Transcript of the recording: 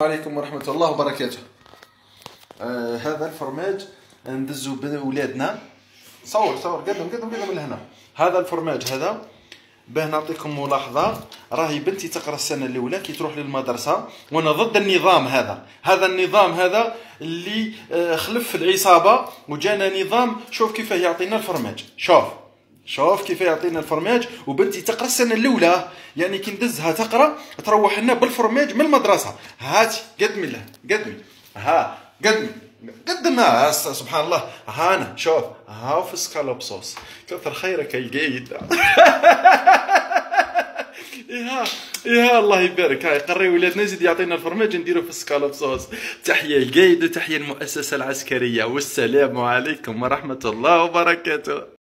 عليكم ورحمة الله وبركاته. هذا الفرماج ندزو بولادنا. صور قدم من هنا. هذا الفرماج هذا باه نعطيكم ملاحظة، راهي بنتي تقرا السنة الأولى كي تروح للمدرسة، وأنا ضد النظام هذا النظام هذا اللي خلف العصابة وجانا نظام. شوف كيف يعطينا الفرماج، شوف كيف يعطينا الفرماج، وبنتي تقرا السنة الأولى، يعني كي ندزها تقرا تروح لنا بالفرماج من المدرسة. هاتي قدمي ها قدمها. سبحان الله، هانا شوف هاو في سكالوب صوص. كثر خيرك يا قايد. إيها الله يبارك. هاي قري ولادنا يزيد يعطينا الفرماج نديرو في سكالوب صوص. تحية القايد وتحية المؤسسة العسكرية، والسلام عليكم ورحمة الله وبركاته.